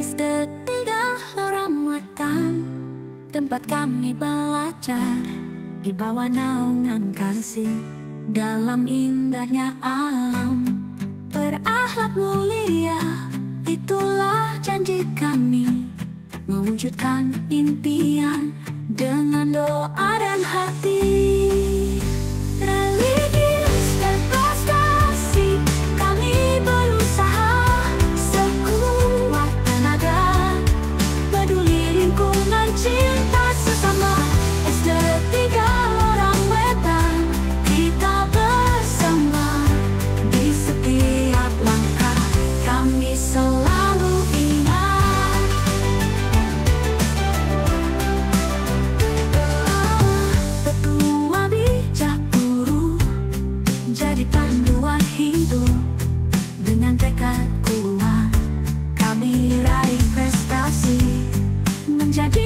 SD3 Lorong Wetan, tempat kami belajar di bawah naungan kasih. Dalam indahnya alam, berakhlak mulia, itulah janji kami, mewujudkan impian dengan doa dan hati. Religius dan prestasi, kami berusaha sekuat tenaga, peduli lingkungan, cinta sesama. SD3 Lorong Wetan, kita bersama di setiap langkah, kami selalu ingat. Tetua bijak guru, jadi panduan hidup. Dengan tekad kuat, kami raih prestasi, menjadi